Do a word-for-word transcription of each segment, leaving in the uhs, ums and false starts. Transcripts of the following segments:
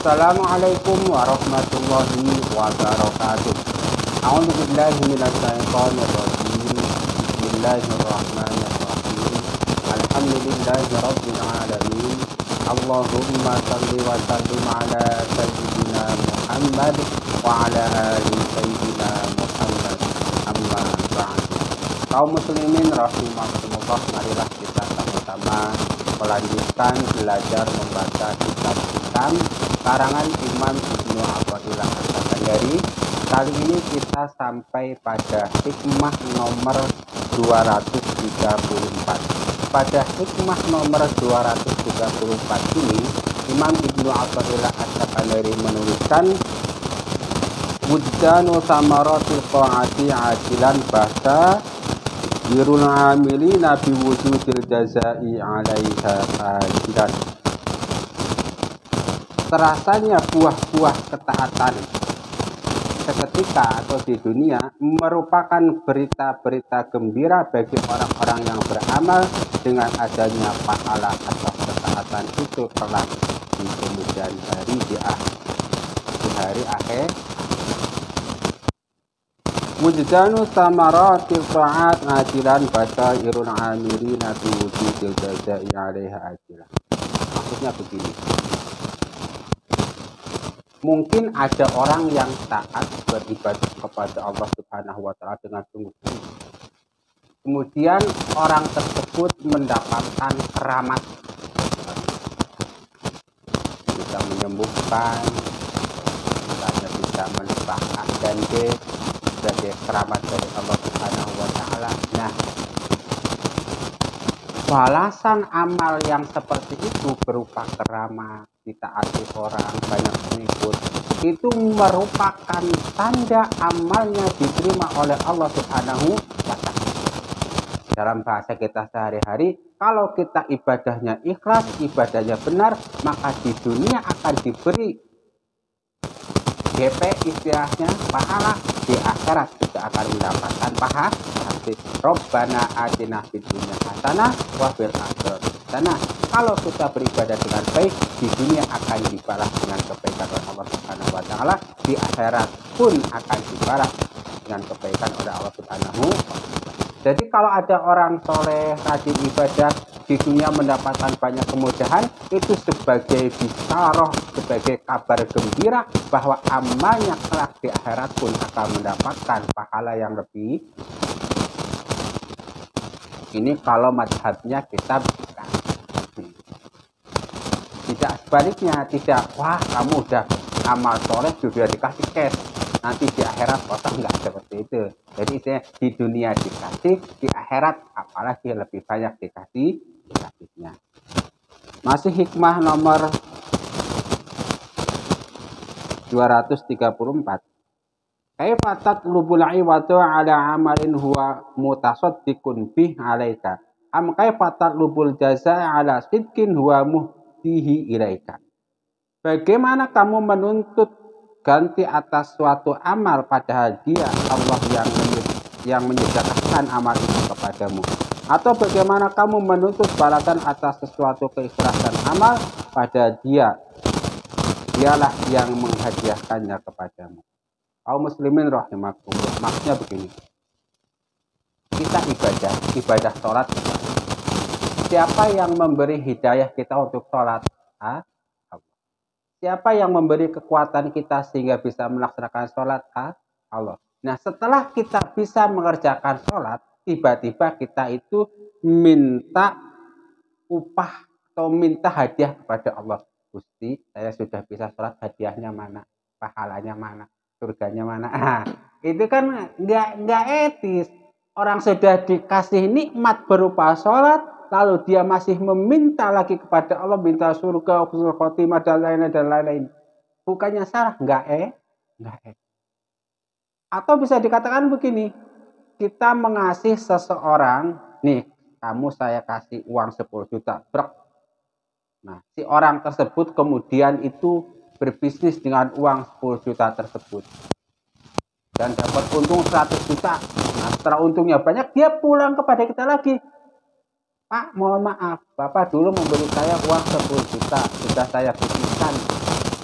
Assalamualaikum warahmatullahi wabarakatuh. A'udzu billahi minasy syaithanir rajim. Bismillahirrahmanirrahim. Alhamdulillahi rabbil alamin. Allahumma shalli wa sallim ala sayyidina Muhammad wa ala ali sayyidina Muhammad. Amma ba'd. Kaum muslimin rahimakumullah, marilah kita sama-sama melanjutkan belajar membaca kitab hikam karangan Imam Ibnu Athaillah As-Sakandari. Kali ini kita sampai pada hikmah nomor dua ratus tiga puluh empat. Pada hikmah nomor dua ratus tiga puluh empat ini, Imam Ibnu Athaillah As-Sakandari menuliskan wujdanu samaratil ta'ati ajilan bahasa birul amilina bi wujudil jazai 'alaiha ajilan. Terasanya buah-buah ketaatan seketika atau di dunia merupakan berita-berita gembira bagi orang-orang yang beramal dengan adanya pahala atas ketaatan itu kelak di kemudian hari di akhir di hari akhir. Wujdanu samaratil ta'at ajilan basairul amilina bi wujudil jazai 'alaiha ajilan. Maksudnya begini, mungkin ada orang yang taat beribadah kepada Allah Subhanahu wa taala dengan sungguh-sungguh. Kemudian orang tersebut mendapatkan keramat, bisa menyembuhkan, misalnya bisa menebahkan dende sebagai keramat dari Allah Subhanahu wa taala. Nah, balasan amal yang seperti itu berupa keramat, ditaati orang, banyak pengikut, itu merupakan tanda amalnya diterima oleh Allah Subhanahu wa taala. Dalam bahasa kita sehari-hari, kalau kita ibadahnya ikhlas, ibadahnya benar, maka di dunia akan diberi G P, istilahnya pahala, di akhirat juga akan mendapatkan pahala. Robbana atina fid dunya hasanah wa fil akhirati hasanah. Kalau kita beribadah dengan baik, di dunia akan dibalas dengan kebaikan oleh Allah Subhanahu wa taala, di akhirat pun akan dibalas dengan kebaikan oleh Allah Subhanahu wa taala. Jadi kalau ada orang soleh, rajin ibadah, di dunia mendapatkan banyak kemudahan, itu sebagai bisyarah, sebagai kabar gembira bahwa amalnya kelak di akhirat pun akan mendapatkan pahala yang lebih. Ini kalau madhabnya kita bukan. Tidak sebaliknya, tidak, wah kamu udah amal soleh sudah dikasih cash, nanti di akhirat kosong, enggak seperti itu. Jadi istilahnya di dunia dikasih, di akhirat apalagi lebih banyak dikasih dikasihnya. Masih hikmah nomor dua ratus tiga puluh empat. Kaifa tatlubul iwata ala amalin huwa mutasaddiqun bih alaika am kaifa tatlubul jazaa ala sidqin huwa muhtihi ilaika. Bagaimana kamu menuntut ganti atas suatu amal padahal dia Allah yang yang menyediakan amal itu kepadamu, atau bagaimana kamu menuntut balasan atas sesuatu keikhlasan amal pada dia dialah yang menghadiahkannya kepadamu. Kaum muslimin rahimakumullah, maksudnya begini, kita ibadah ibadah sholat, siapa yang memberi hidayah kita untuk sholat? Ha? Allah. Siapa yang memberi kekuatan kita sehingga bisa melaksanakan sholat? Ha? Allah. Nah, setelah kita bisa mengerjakan sholat, tiba-tiba kita itu minta upah atau minta hadiah kepada Allah. Gusti, saya sudah bisa sholat, hadiahnya mana? Pahalanya mana? Surganya mana? Nah, itu kan nggak nggak etis. Orang sudah dikasih nikmat berupa sholat, lalu dia masih meminta lagi kepada Allah, minta surga, husnul khotimah dan lain-lain dan lain-lain. Bukannya salah? Nggak eh, nggak eh. Atau bisa dikatakan begini, kita mengasih seseorang, nih, kamu saya kasih uang sepuluh juta, brek. Nah, si orang tersebut kemudian itu berbisnis dengan uang sepuluh juta tersebut dan dapat untung seratus juta. Nah, setelah untungnya banyak, dia pulang kepada kita lagi. Pak, mohon maaf, Bapak dulu memberi saya uang sepuluh juta, sudah saya bisniskan.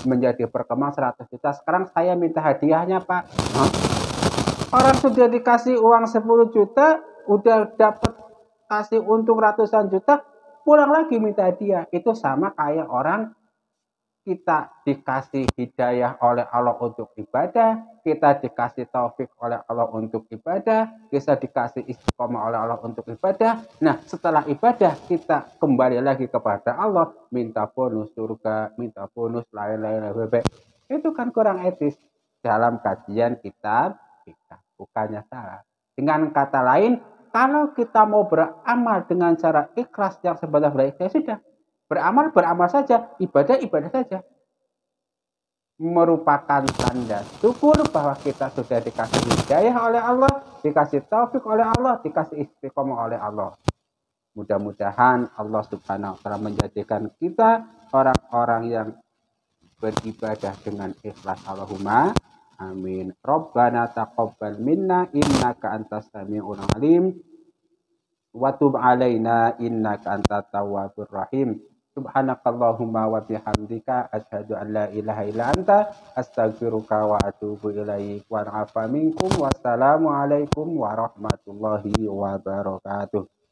menjadi berkembang seratus juta. Sekarang saya minta hadiahnya, Pak. Hah? Orang sudah dikasih uang sepuluh juta, udah dapat kasih untung ratusan juta, pulang lagi minta hadiah. Itu sama kayak orang kita dikasih hidayah oleh Allah untuk ibadah, kita dikasih taufik oleh Allah untuk ibadah, kita dikasih istiqomah oleh Allah untuk ibadah. Nah, setelah ibadah kita kembali lagi kepada Allah, minta bonus surga, minta bonus lain-lain. Itu kan kurang etis dalam kajian kitab kita, bukannya salah. Dengan kata lain, kalau kita mau beramal dengan cara ikhlas yang sebenarnya, ya sudah, beramal, beramal saja, ibadah, ibadah saja. Merupakan tanda syukur bahwa kita sudah dikasih hidayah oleh Allah, dikasih taufik oleh Allah, dikasih istiqomah oleh Allah. Mudah-mudahan Allah Subhanahu wa Ta'ala menjadikan kita orang-orang yang beribadah dengan ikhlas. Allahumma amin. Rabbana taqabbal minna innaka antas samiul alim wa tub alaina innaka antat tawwabur rahim. Subhanakallahumma wa bihamdika asyhadu an la ilaha illa anta astaghfiruka wa atubu ilaik wa afa minkum wassalamu alaikum warahmatullahi wabarakatuh.